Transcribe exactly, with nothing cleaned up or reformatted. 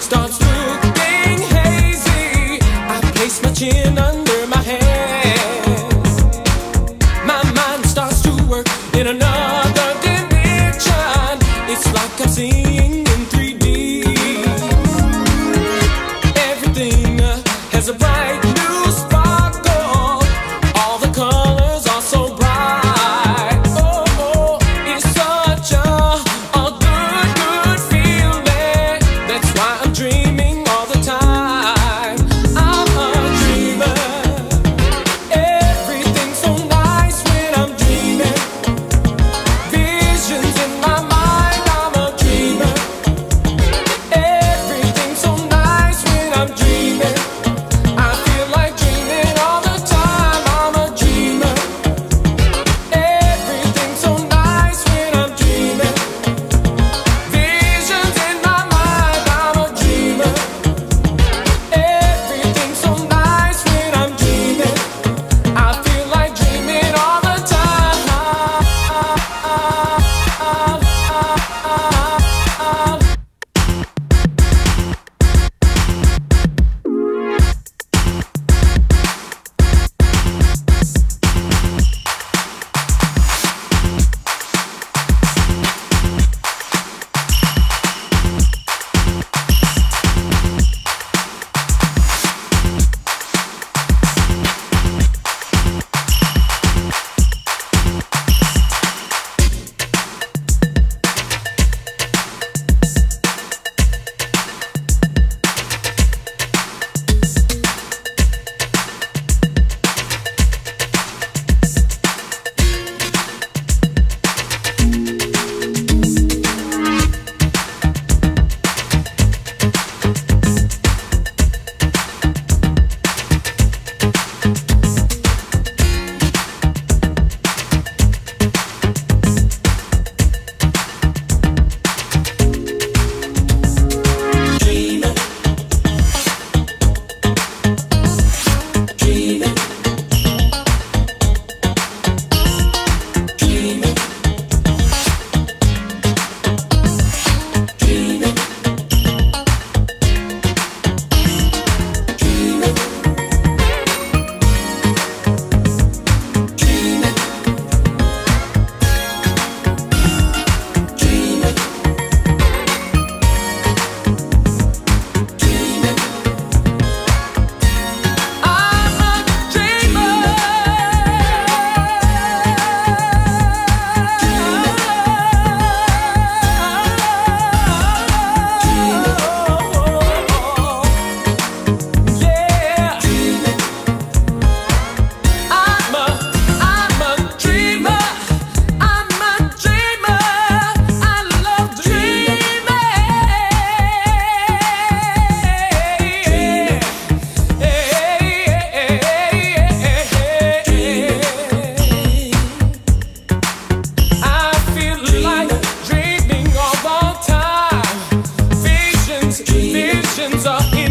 starts looking hazy. I place my chin under my hands. My mind starts to work in another dimension. It's like I'm seeing in three D. Everything has a bright new sparkle. All the colors are so bright. Oh, oh, it's such a, a good, good feeling. That's why I'm dreaming all the time. I'm a dreamer. Everything's so nice when I'm dreaming. Visions in my mind, I'm a dreamer. Everything's so nice when I'm dreaming. I feel like dreaming all the time. I'm a dreamer. Everything's so nice when I'm dreaming. Visions in my mind, I'm a dreamer. Everything's so nice when I'm dreaming. I feel like dreaming all the time. Visions are in